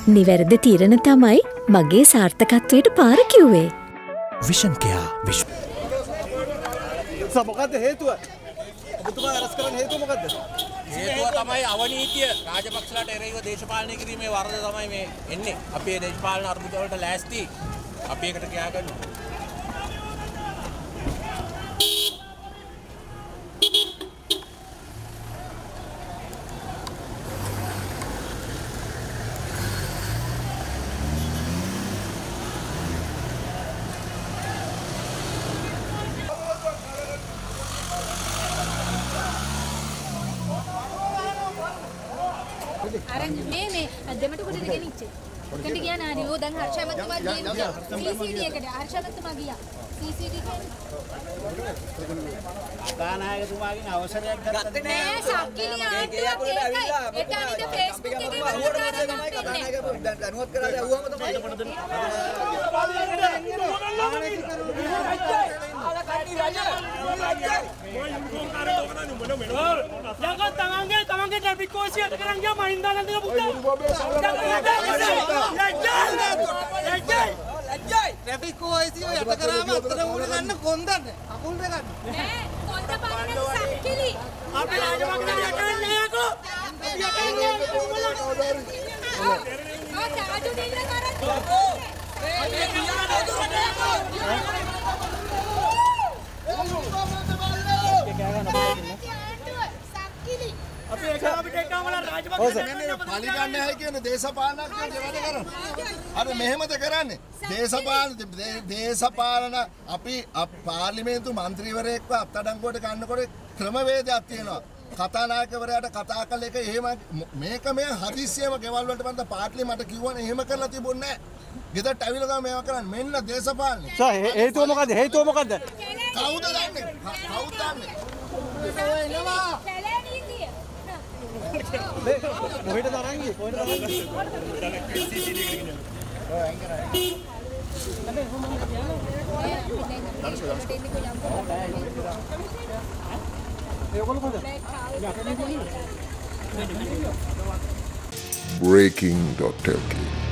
නිවැරදි තීරණ තමයි මගේ සාර්ථකත්වයට පාර කිව්වේ. විෂන් කෙයා විශ්ව. මොකද්ද හේතුව? ඔබතුමා අරස් කරන්න හේතුව මොකද්ද? හේතුව තමයි අවනීතිය රාජපක්ෂලාට එරෙහිව දේශපාලනය කිරීමේ වරද තමයි මේ එන්නේ. අපි මේ දේශපාලන අර්බුද වලට ලෑස්ති. අපි එකට කියා ගන්නවා. අරන් මේ දෙමට කොටට ගෙනිච්චේ. කොටට ගියා නාඩි. ඕ දැන් හර්ෂමත්තුමා ගියා. CCD එකට හර්ෂමත්තුමා ගියා. CCD කතානායකතුමාගෙන් අවසරයක් ගත්තද නෑ සක්කිලි ආණ්ඩුවක් ඒකයි. ඒක අනිත් Facebook එකේ කතානායකතුමා දැන් දැනුවත් කරලා ඇහුවම තමයි. තමන්ගේ ට්‍රැෆික් කෝසියට කරන් ගියා මහින්දානන්දගේ පුතා. ලැජ්ජයි. ට්‍රැෆික් කෝසිය යට කරාම අතර උඩ ගන්න කොන්දන්නේ. අකුල් දෙක ගන්න. නෑ කොන්ද පාන්නේ සක්කිලි. අපි රාජපක්ෂ යකන්නේ යකෝ. ආ තාජු දෙන්න කරන්නේ. අපි ඒක අපිට එකම රාජපක්ෂ පලිගන්නේ නැහැ කියන දේශපාලනඥයෝ වැඩ කරන්නේ. අර මෙහෙමද කරන්නේ? දේශපාලන අපි පාර්ලිමේන්තු මන්ත්‍රීවරයෙක්ව අත්අඩංගුවට ගන්නකොට ක්‍රමවේදයක් තියෙනවා. කතානායකවරයාට කතා කළ එක එහෙම මේක මේ හදිස්සියම ගෙවල් වලට බඳ පාටලි මට කිව්වනේ එහෙම කරලා තිබුණේ නැහැ. ගෙදරට ඇවිල්ලා ගම මේවා කරන්නේ මෙන්න දේශපාලනේ. හේතුව මොකද්ද? හේතුව මොකද්ද? කවුද දන්නේ? කවුද දන්නේ? එනවා. කොහෙටද අරන් ගියේ? කොහෙටද අරන් ගියේ? Breaking.lk